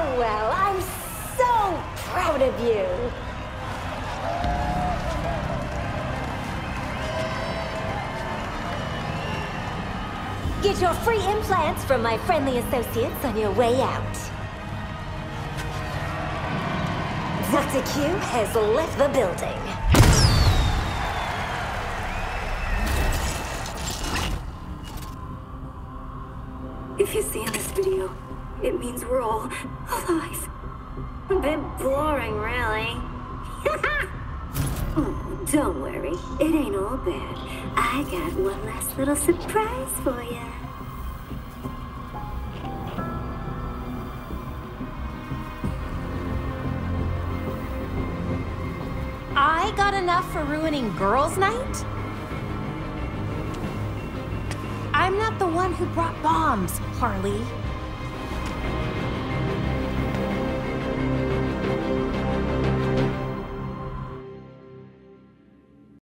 well, I'm so proud of you. Get your free implants from my friendly associates on your way out. Dr. Q has left the building. If you see in this video, it means we're all alive. A bit boring, really. Oh, don't worry. It ain't all bad. I got one last little surprise for you. I got enough for ruining girls' night? I'm not the one who brought bombs, Harley.